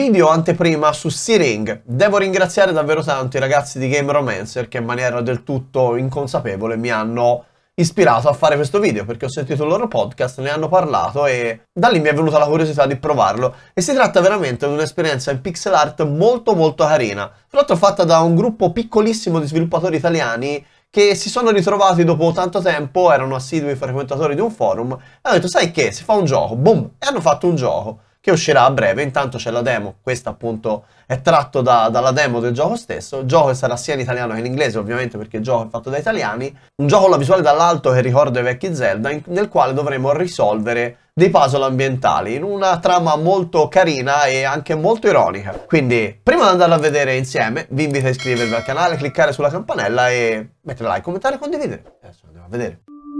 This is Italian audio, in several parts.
video anteprima su Searing. Devo ringraziare davvero tanto i ragazzi di Game Romancer che in maniera del tutto inconsapevole mi hanno ispirato a fare questo video, perché ho sentito il loro podcast, ne hanno parlato e da lì mi è venuta la curiosità di provarlo. E si tratta veramente di un'esperienza in pixel art molto carina, tra l'altro fatta da un gruppo piccolissimo di sviluppatori italiani che si sono ritrovati dopo tanto tempo, erano assidui frequentatori di un forum e hanno detto: sai che, si fa un gioco, boom, e hanno fatto un gioco che uscirà a breve. Intanto c'è la demo, questa appunto è tratto dalla demo del gioco stesso, il gioco sarà sia in italiano che in inglese ovviamente perché il gioco è fatto da italiani, un gioco con la visuale dall'alto che ricorda i vecchi Zelda, nel quale dovremo risolvere dei puzzle ambientali in una trama molto carina e anche molto ironica. Quindi prima di andarla a vedere insieme vi invito a iscrivervi al canale, cliccare sulla campanella e mettere like, commentare e condividere. Adesso andiamo a vedere.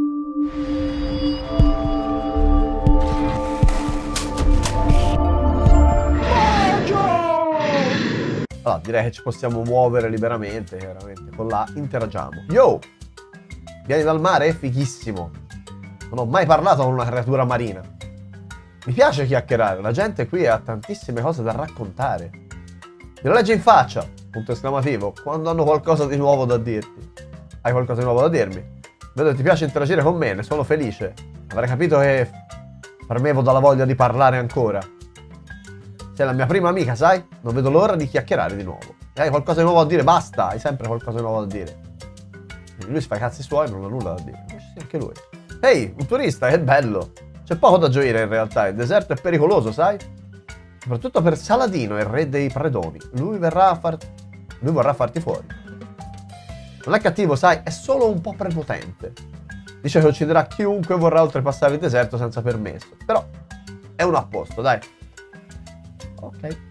Allora, direi che ci possiamo muovere liberamente, chiaramente. Con la interagiamo. Yo! Vieni dal mare? Fighissimo. Non ho mai parlato con una creatura marina. Mi piace chiacchierare, la gente qui ha tantissime cose da raccontare. Me lo legge in faccia, punto esclamativo, quando hanno qualcosa di nuovo da dirti. Hai qualcosa di nuovo da dirmi? Vedo che ti piace interagire con me, ne sono felice. Avrei capito che premevo dalla voglia di parlare ancora. Sei la mia prima amica, sai? Non vedo l'ora di chiacchierare di nuovo. E hai qualcosa di nuovo da dire? Basta, hai sempre qualcosa di nuovo da dire. Lui si fa i cazzi suoi, non ha nulla da dire. Anche lui. Ehi, un turista, che bello. C'è poco da gioire in realtà, il deserto è pericoloso, sai? Soprattutto per Saladino, il re dei predoni. Lui vorrà farti fuori. Non è cattivo, sai? È solo un po' prepotente. Dice che ucciderà chiunque vorrà oltrepassare il deserto senza permesso. Però è uno a posto, dai. Ok. E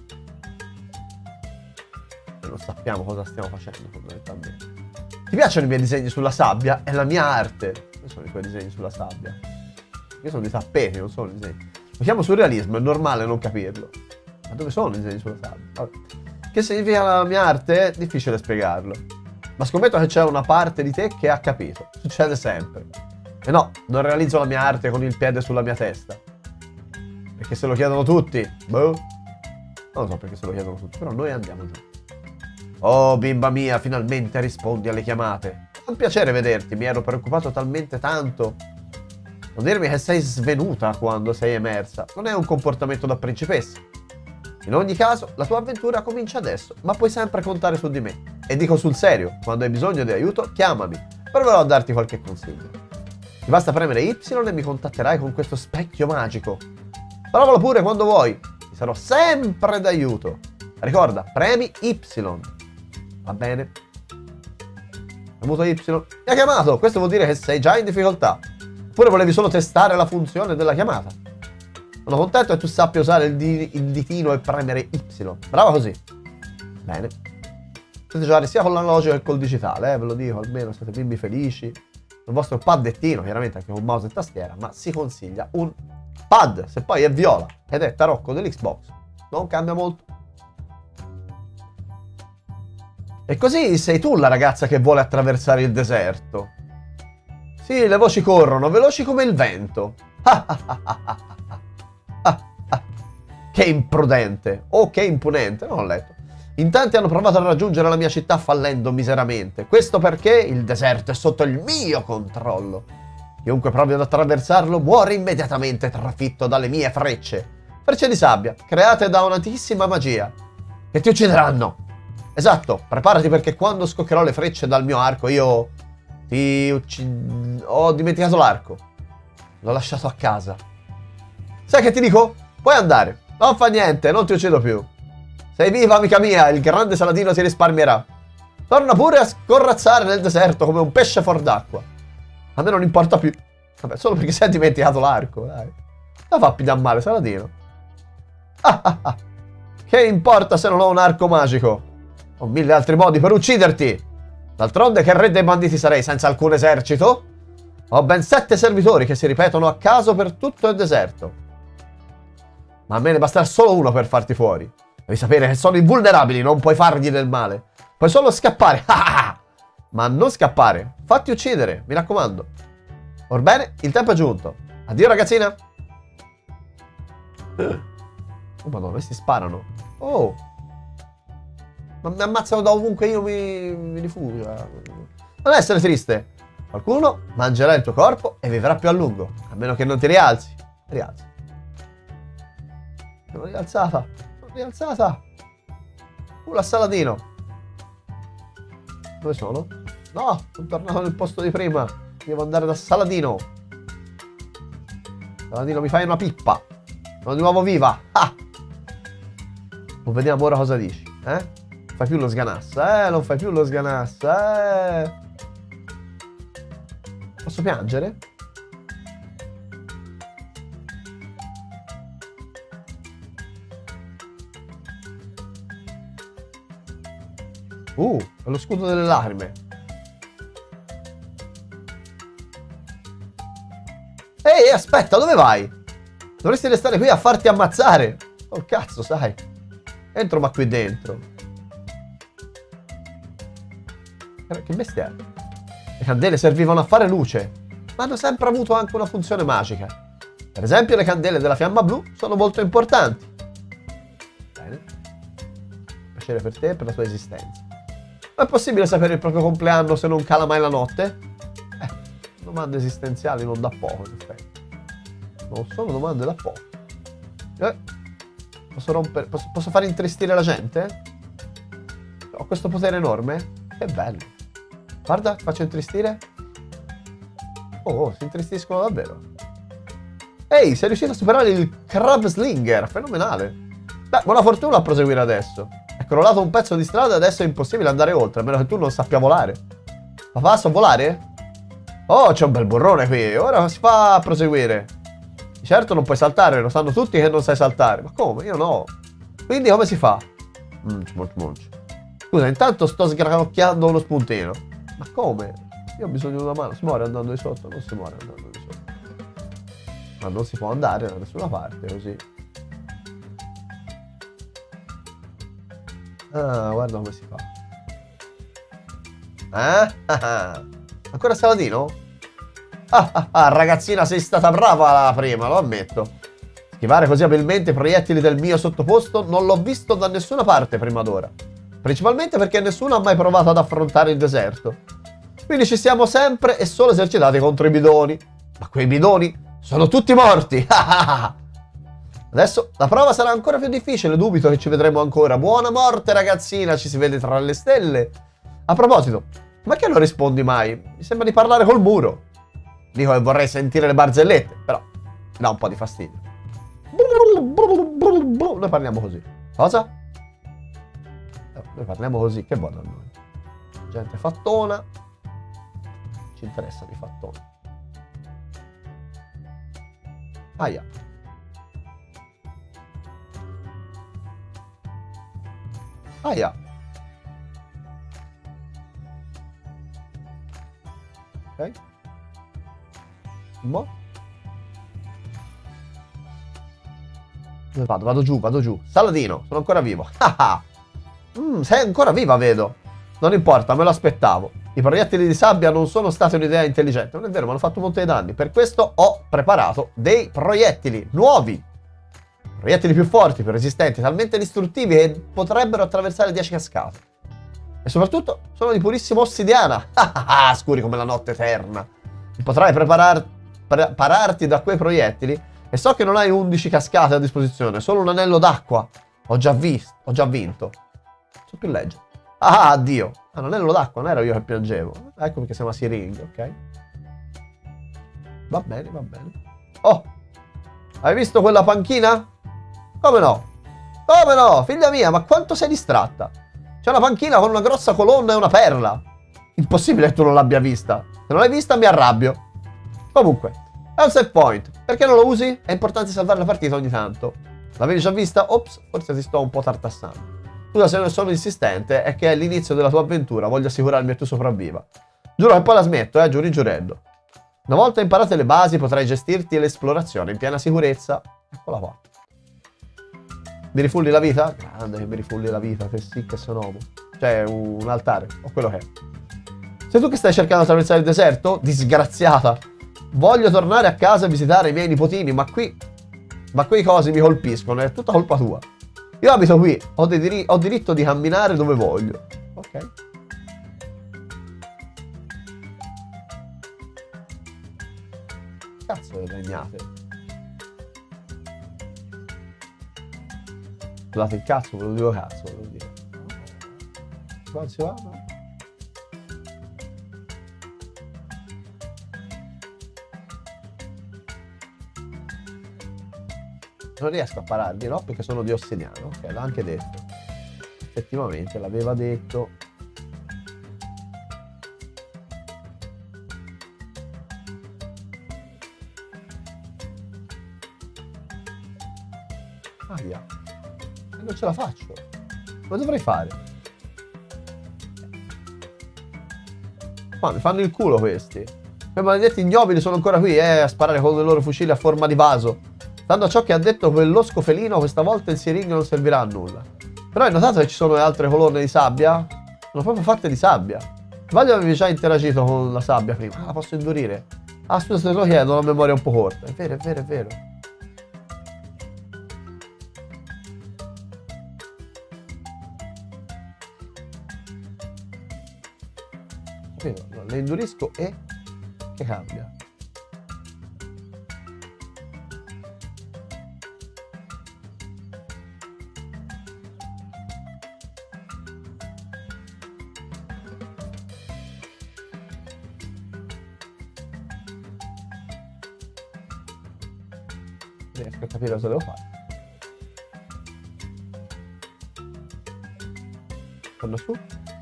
non sappiamo cosa stiamo facendo fondamentalmente. Ti piacciono i miei disegni sulla sabbia? È la mia arte. Che sono i tuoi disegni sulla sabbia? Io sono dei tappeti, non sono disegni. Lo chiamo surrealismo, è normale non capirlo. Ma dove sono i disegni sulla sabbia? Vabbè. Che significa la mia arte? È difficile spiegarlo. Ma scommetto che c'è una parte di te che ha capito. Succede sempre. E no, non realizzo la mia arte con il piede sulla mia testa. Perché se lo chiedono tutti, boh. Non lo so perché se lo chiedono tutti, però noi andiamo giù. Oh, bimba mia, finalmente rispondi alle chiamate. È un piacere vederti, mi ero preoccupato talmente tanto. Non dirmi che sei svenuta quando sei emersa. Non è un comportamento da principessa. In ogni caso, la tua avventura comincia adesso, ma puoi sempre contare su di me. E dico sul serio, quando hai bisogno di aiuto, chiamami. Proverò a darti qualche consiglio. Ti basta premere Y e mi contatterai con questo specchio magico. Provalo pure quando vuoi, ti sarò sempre d'aiuto. Ricorda, premi Y. Va bene? Premuto Y. Mi ha chiamato, questo vuol dire che sei già in difficoltà. Oppure volevi solo testare la funzione della chiamata. Sono contento che tu sappia usare il ditino e premere Y. Brava così. Bene. Potete giocare sia con l'analogico che col digitale, ve lo dico, almeno siete bimbi felici. Il vostro paddettino, chiaramente anche con mouse e tastiera, ma si consiglia un pad, se poi è viola ed è tarocco dell'Xbox, non cambia molto. E così sei tu la ragazza che vuole attraversare il deserto. Sì, le voci corrono, veloci come il vento. Che imprudente, o che imponente, non ho letto. In tanti hanno provato a raggiungere la mia città fallendo miseramente. Questo perché il deserto è sotto il mio controllo. Chiunque provi ad attraversarlo muore immediatamente trafitto dalle mie frecce. Frecce di sabbia, create da un'antichissima magia, che ti uccideranno. Esatto, preparati perché quando scoccherò le frecce dal mio arco io ho dimenticato l'arco. L'ho lasciato a casa. Sai che ti dico? Puoi andare. Non fa niente, non ti uccido più. Sei viva, amica mia, il grande Saladino ti risparmierà. Torna pure a scorrazzare nel deserto come un pesce fuor d'acqua. A me non importa più. Vabbè, solo perché si è dimenticato l'arco, dai. La fa più da male, Saladino. Che importa se non ho un arco magico? Ho 1000 altri modi per ucciderti. D'altronde che re dei banditi sarei senza alcun esercito? Ho ben 7 servitori che si ripetono a caso per tutto il deserto. Ma a me ne basterà solo uno per farti fuori. Devi sapere che sono invulnerabili, non puoi fargli del male. Puoi solo scappare. Ma non scappare. Fatti uccidere, mi raccomando. Orbene, il tempo è giunto. Addio ragazzina. Oh madonna, questi sparano. Oh. Ma mi ammazzano da ovunque io mi rifugio. Non essere triste. Qualcuno mangerà il tuo corpo e vivrà più a lungo. A meno che non ti rialzi. Rialzi. Sono rialzata. Sono rialzata. L'assaladino. Dove sono? No, sono tornato nel posto di prima. Devo andare da Saladino. Saladino, mi fai una pippa. Sono di nuovo viva. Ah! Non vediamo ora cosa dici, eh? Non fai più lo sganassa, non fai più lo sganassa, Posso piangere? È lo scudo delle lacrime. Ehi, aspetta, dove vai? Dovresti restare qui a farti ammazzare. Oh, cazzo, sai. Entro ma qui dentro. Che bestia è? Le candele servivano a fare luce, ma hanno sempre avuto anche una funzione magica. Per esempio, le candele della fiamma blu sono molto importanti. Bene. Piacere per te e per la tua esistenza. Ma è possibile sapere il proprio compleanno se non cala mai la notte? Domande esistenziali non da poco, in effetti. Non sono domande da poco. Posso rompere... Posso fare intristire la gente? Ho questo potere enorme? Che bello. Guarda, ti faccio intristire. Oh, si intristiscono davvero. Ehi, sei riuscito a superare il Crab Slinger. Fenomenale. Beh, buona fortuna a proseguire adesso. È crollato un pezzo di strada e adesso è impossibile andare oltre, a meno che tu non sappia volare. Papà, so volare? Oh, c'è un bel burrone qui. Ora si fa a proseguire. Certo non puoi saltare, lo sanno tutti che non sai saltare. Ma come? Io no. Quindi come si fa? Scusa, intanto sto sgranocchiando uno spuntino. Ma come? Io ho bisogno di una mano. Si muore andando di sotto? Non si muore andando di sotto. Ma non si può andare da nessuna parte così. Ah, guarda come si fa. Ancora Saladino? Ragazzina, sei stata brava la prima, lo ammetto. Schivare così abilmente i proiettili del mio sottoposto non l'ho visto da nessuna parte prima d'ora. Principalmente perché nessuno ha mai provato ad affrontare il deserto. Quindi ci siamo sempre e solo esercitati contro i bidoni. Ma quei bidoni sono tutti morti. Adesso la prova sarà ancora più difficile, dubito che ci vedremo ancora. Buona morte, ragazzina, ci si vede tra le stelle. A proposito, ma che non rispondi mai? Mi sembra di parlare col muro. Dico che vorrei sentire le barzellette, però mi dà un po' di fastidio. Noi parliamo così. Cosa? Noi parliamo così, che buono a noi. Gente fattona. Ci interessano i fattoni. Aia. Aia. Ok. Mo? Dove vado? Vado giù, vado giù. Saladino, sono ancora vivo. Sei ancora viva, vedo. Non importa, me lo aspettavo. I proiettili di sabbia non sono stati un'idea intelligente. Non è vero, mi hanno fatto molti danni. Per questo ho preparato dei proiettili nuovi. Proiettili più forti, più resistenti, talmente distruttivi che potrebbero attraversare 10 cascate. E soprattutto sono di purissima ossidiana. Scuri come la notte eterna. Potrai pararti da quei proiettili e so che non hai 11 cascate a disposizione, solo un anello d'acqua. Ho già vinto. Non so più leggere. Addio. Un anello d'acqua, non ero io che piangevo. Ecco perché siamo a Siring, ok? Va bene, va bene. Oh! Hai visto quella panchina? Come no? Come no? Figlia mia, ma quanto sei distratta? C'è una panchina con una grossa colonna e una perla. Impossibile che tu non l'abbia vista. Se non l'hai vista mi arrabbio. Comunque, è un save point. Perché non lo usi? È importante salvare la partita ogni tanto. L'avevi già vista? Ops, forse ti sto un po' tartassando. Scusa se non sono insistente, è che è l'inizio della tua avventura, voglio assicurarmi che tu sopravviva. Giuro che poi la smetto, giurando. Una volta imparate le basi potrai gestirti l'esplorazione in piena sicurezza. Eccola qua. Mi rifulli la vita? Grande che mi rifulli la vita, che sì che sono uomo. Cioè, un altare, o quello che è. Sei tu che stai cercando di attraversare il deserto? Disgraziata. Voglio tornare a casa e visitare i miei nipotini, ma qui ma quei cosi mi colpiscono, è tutta colpa tua. Io abito qui, ho diritto di camminare dove voglio. Ok. Cazzo le legnate. Scusate il cazzo, ve lo dico cazzo, volevo dire. Qua si va, no? Non riesco a pararli, no? Perché sono di ossediano. Ok, l'ha anche detto. Effettivamente, l'aveva detto. Aia. Non ce la faccio. Cosa dovrei fare? Ma mi fanno il culo questi. Quei maledetti ignobili sono ancora qui, a sparare con i loro fucili a forma di vaso. Stando a ciò che ha detto quell'osco felino, questa volta il siring non servirà a nulla. Però hai notato che ci sono le altre colonne di sabbia? Sono proprio fatte di sabbia. Sbaglio avevi già interagito con la sabbia prima. Ah, la posso indurire? Ah, scusa se te lo chiedo, ho la memoria un po' corta. È vero, è vero, è vero. Le indurisco e... che cambia? Riesco a capire cosa devo fare. Torno su.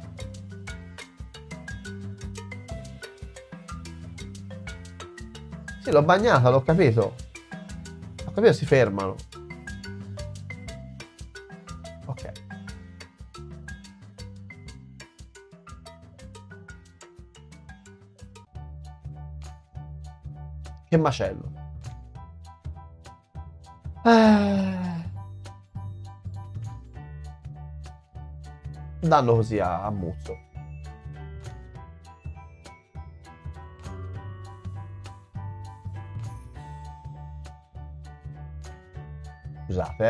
Sì, l'ho bagnata, l'ho capito. Ho capito, si fermano. Ok. Che macello. Danno così a muzzo. Scusate,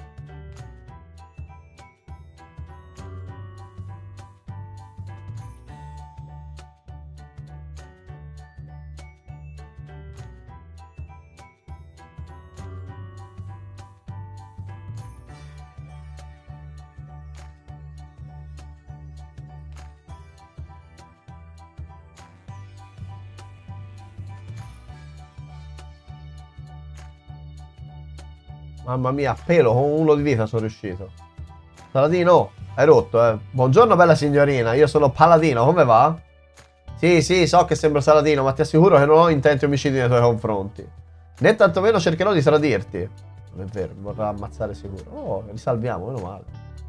Mamma mia, a pelo con uno di vita sono riuscito. Paladino, hai rotto, eh. Buongiorno bella signorina, io sono Paladino, come va? Sì, sì, so che sembro Saladino, ma ti assicuro che non ho intenti omicidi nei tuoi confronti. Né tantomeno cercherò di tradirti. Non è vero, mi vorrà ammazzare sicuro. Oh, li salviamo, meno male.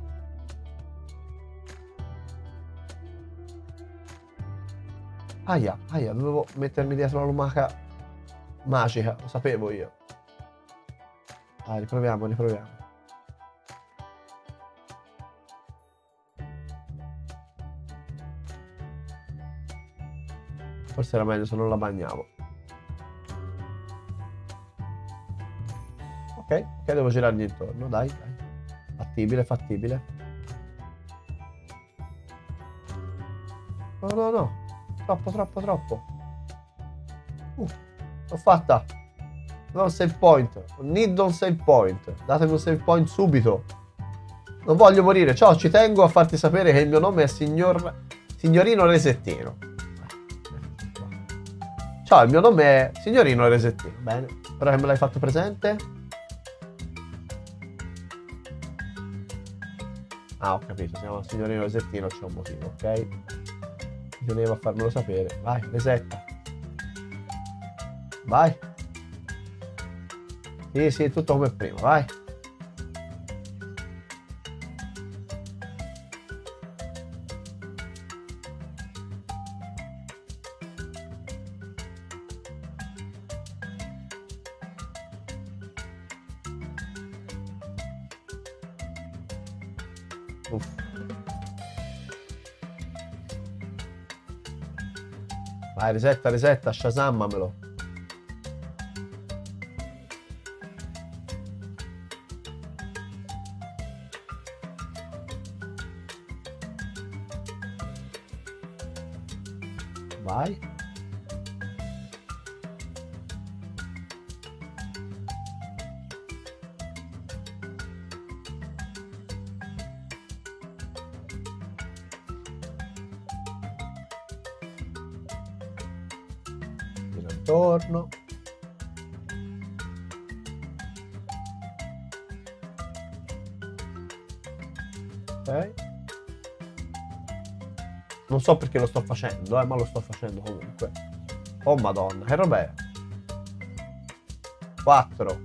Aia, aia, dovevo mettermi dietro la lumaca magica, lo sapevo io. Dai, riproviamo, riproviamo. Forse era meglio se non la bagnavo. Ok, devo girargli intorno, dai, dai. Fattibile, fattibile. No, no, no. Troppo, troppo, troppo. L'ho fatta. Non save point. Need un save point. Datemi un save point subito. Non voglio morire. Ciao, ci tengo a farti sapere che il mio nome è Signorino Resettino. Ciao, il mio nome è Signorino Resettino. Bene. Ora che me l'hai fatto presente. Ah, ho capito. Si chiama Signorino Resettino, c'è un motivo, ok? Teneva a farmelo sapere. Vai, resetta. Vai. Sì, sì, tutto come prima, vai. Uff. Vai, resetta, resetta, shazammamelo. Vai. Gira intorno. Ok. Non so perché lo sto facendo, ma lo sto facendo comunque. Oh madonna, che roba è? 4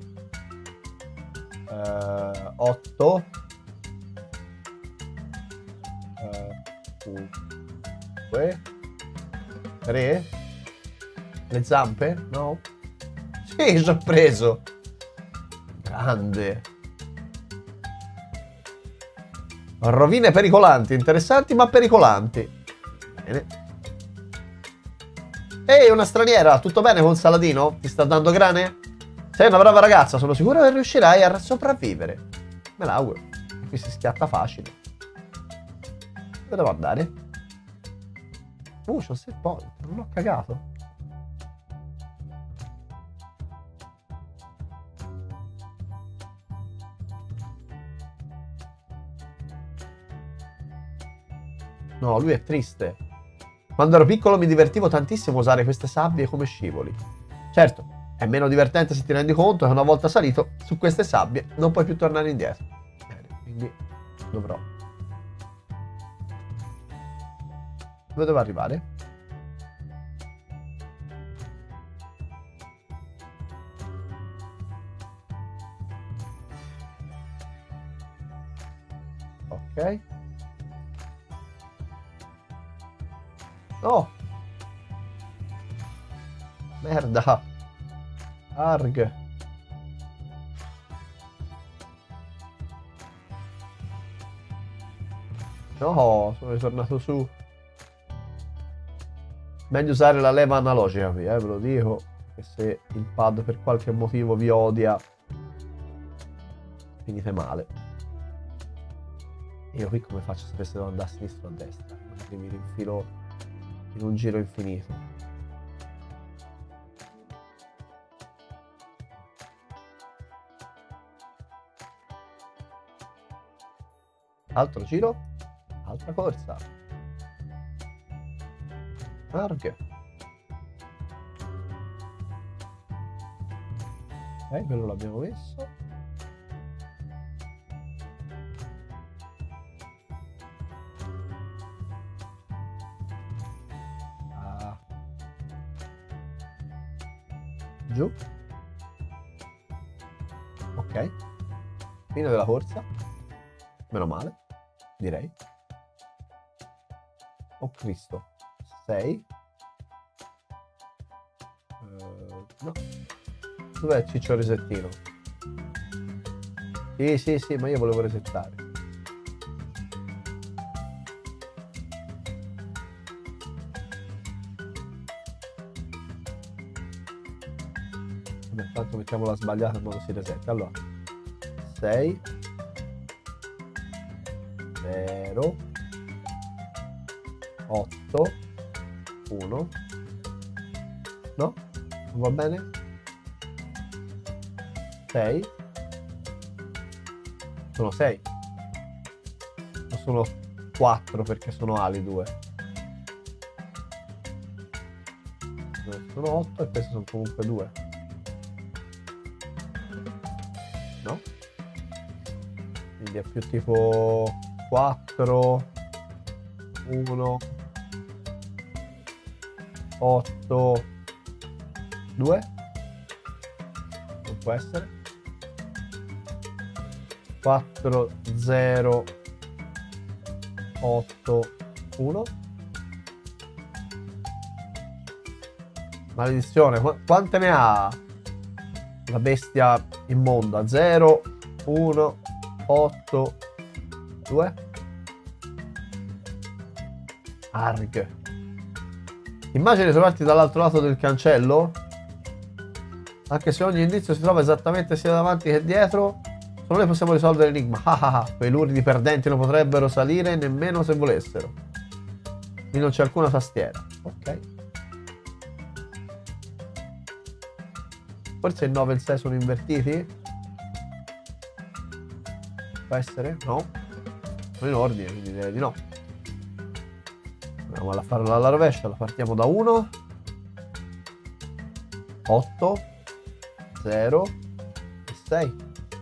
8 2 3. Le zampe? No? Sì, ci ho preso. Grande. Rovine pericolanti, interessanti ma pericolanti. Bene. Ehi, una straniera, tutto bene con Saladino? Ti sta dando grane? Sei una brava ragazza, sono sicuro che riuscirai a sopravvivere. Me l'auguro. Qui si schiatta facile. Dove devo andare? C'ho 6 point, non ho cagato. No, lui è triste. Quando ero piccolo mi divertivo tantissimo a usare queste sabbie come scivoli. Certo, è meno divertente se ti rendi conto che una volta salito su queste sabbie non puoi più tornare indietro. Bene, quindi dovrò. Dove devo arrivare? Ok. No! Merda! Arg! No, sono ritornato su. Meglio usare la leva analogica qui, ve lo dico. Che se il pad per qualche motivo vi odia, finite male. Io qui come faccio se devo andare a sinistra o a destra? Così mi rinfilo in un giro infinito. Altro giro, altra corsa. Arg. Ok, quello l'abbiamo messo. Giù. Ok. Fine della corsa. Meno male, direi. Oh Cristo. 6. No. Dov'è il ciccio resettino? Sì, ma io volevo resettare. Vabbè, tanto mettiamo la sbagliata in modo si resetta. Allora, 6 0 8 1. No? Non va bene? 6. Sono 6. O sono 4 perché sono ali 2? Sono 8 e questi sono comunque 2. No? Quindi è più tipo 4 1 8 2. Non può essere. 4 0 8 1. Maledizione, quante ne ha la bestia immonda? 0 1 8 2. Arg. Immagini di trovarti dall'altro lato del cancello. Anche se ogni indizio si trova esattamente sia davanti che dietro, solo noi possiamo risolvere l'enigma. Quei luridi perdenti non potrebbero salire nemmeno se volessero. Qui non c'è alcuna tastiera. Ok. Forse il 9 e il 6 sono invertiti? Può essere? No. Sono in ordine, quindi direi di no. Andiamo a farla alla rovescia, la partiamo da 1. 8. 0. E 6.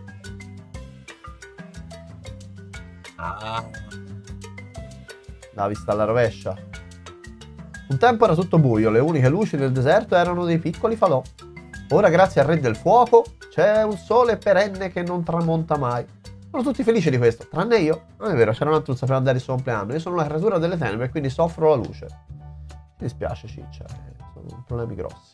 Ah. La vista alla rovescia. Un tempo era tutto buio, le uniche luci del deserto erano dei piccoli falò. Ora, grazie al Re del Fuoco, c'è un sole perenne che non tramonta mai. Sono tutti felici di questo, tranne io. Non è vero, c'era un'altruzza per andare il suo compleanno. Io sono la creatura delle tenebre e quindi soffro la luce. Mi dispiace, Ciccia, sono problemi grossi.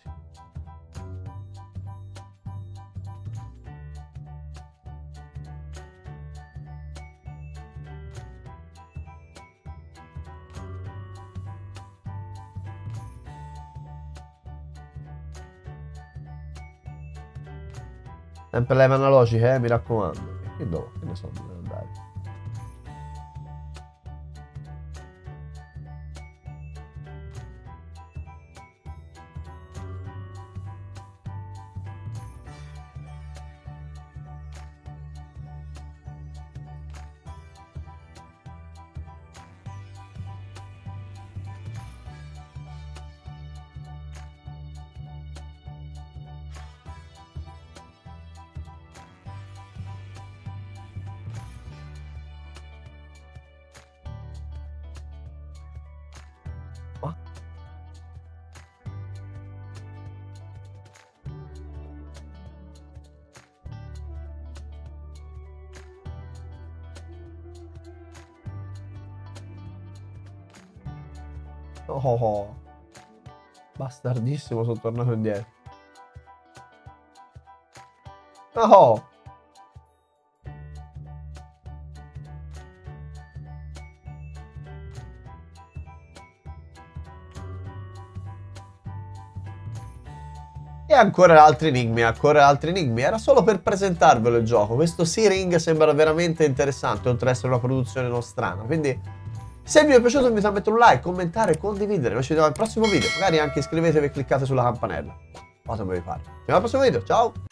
Sempre leve analogiche, mi raccomando. E dove? Che ne so dove andare. Oh, bastardissimo, sono tornato indietro. Oh. E ancora altri enigmi, ancora altri enigmi. Era solo per presentarvelo il gioco. Questo Searing sembra veramente interessante, oltre ad essere una produzione nostrana. Quindi, se vi è piaciuto, invito a mettere un like, commentare e condividere. Noi ci vediamo al prossimo video. Magari anche iscrivetevi e cliccate sulla campanella. Fatemelo fare. Ci vediamo al prossimo video. Ciao!